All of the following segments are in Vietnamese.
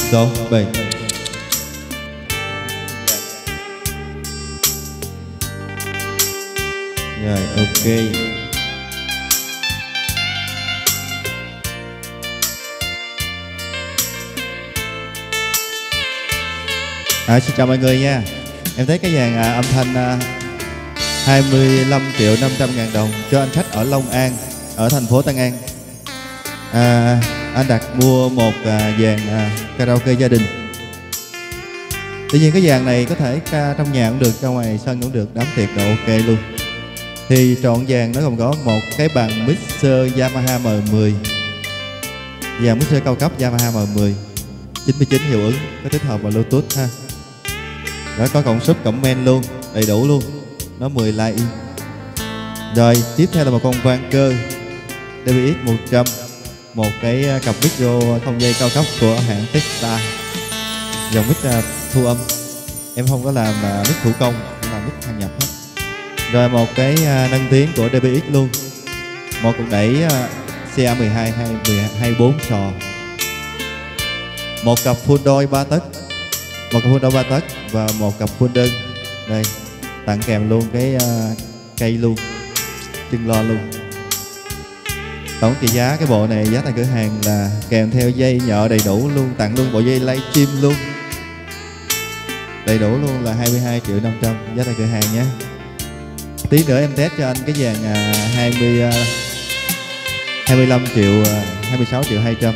6, 7. Rồi, ok. Xin chào mọi người nha. Em thấy cái dàn âm thanh 25.500.000 đồng cho anh khách ở Long An, ở thành phố Tân An. Anh đặt mua một dàn karaoke gia đình. Tuy nhiên cái dàn này có thể ca trong nhà cũng được, ra ngoài sân cũng được, đám tiệc độ ok luôn. Thì trọn dàn nó gồm có một cái bàn mixer Yamaha M10, dàn mixer cao cấp Yamaha M10 99 hiệu ứng, có tích hợp vào Bluetooth ha. Đó, có cổng sub cổng men luôn, đầy đủ luôn, nó 10 line in. Rồi tiếp theo là một con vang cơ DBX 100, một cái cặp micro không dây cao cấp của hãng Testa, dòng mic thu âm. Em không có làm mic thủ công, làm mic hàng nhập hết. Rồi một cái nâng tiếng của DBX luôn, một cục đẩy CA12 24 sò, một cặp full đôi 3 tấc, một cặp full đôi 3 tấc và một cặp full đơn. Đây, tặng kèm luôn cái cây luôn, chân lo luôn. Tổng trị giá cái bộ này giá tại cửa hàng là kèm theo dây nhợ đầy đủ luôn, tặng luôn bộ dây livestream luôn, đầy đủ luôn là 22.500.000 giá tại cửa hàng nhé. Tí nữa em test cho anh cái dàn 26.200.000.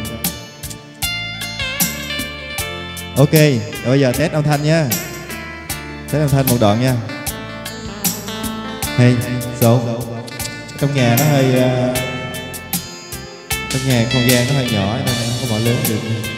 Ok, rồi bây giờ test âm thanh nha. Test âm thanh một đoạn nha. Hey, số. Trong nhà nó hơi trong nhà không gian nó hơi nhỏ nên em không có mở lớn được.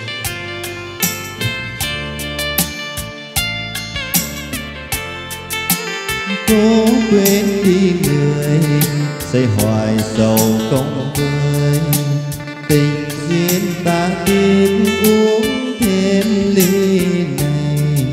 Cố quên đi người, xây hoài sầu công vơi. Tình duyên ta tiếp uống thêm ly này,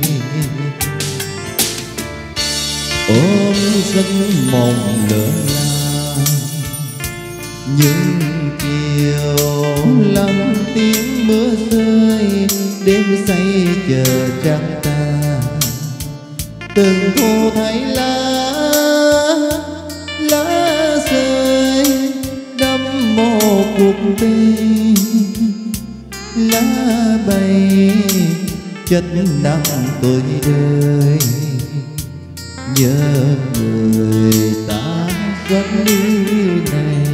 ôm giấc mộng lửa lao. Những chiều lặng tiếng mưa rơi, đêm say chờ trăng ta. Từng thu thấy lá rơi đâm một cuộc tình, lá bay chất nặng tuổi đời. Nhớ người ta rất đi này.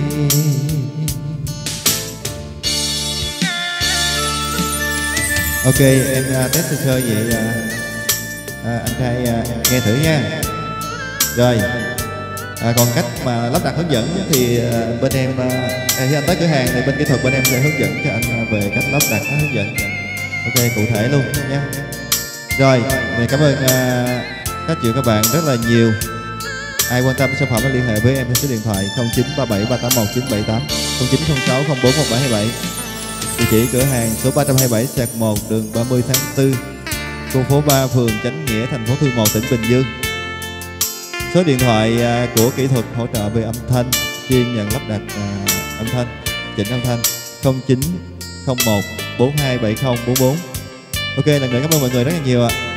Ok, em test sơ sơ vậy anh trai nghe thử nha. Rồi còn cách mà lắp đặt hướng dẫn thì bên em khi anh tới cửa hàng thì bên kỹ thuật bên em sẽ hướng dẫn cho anh về cách lắp đặt, hướng dẫn ok cụ thể luôn nha. Rồi mình cảm ơn các chị các bạn rất là nhiều. Ai quan tâm sản phẩm liên hệ với em theo số điện thoại 0937 381 978 0906 04 1727. Địa chỉ cửa hàng số 327/1 đường 30 tháng 4, khu phố 3, phường Chánh Nghĩa, thành phố Thủ Dầu Một, tỉnh Bình Dương. Số điện thoại của kỹ thuật hỗ trợ về âm thanh, chuyên nhận lắp đặt âm thanh, chỉnh âm thanh 0901 427044. Ok, lần nữa cảm ơn mọi người rất là nhiều ạ.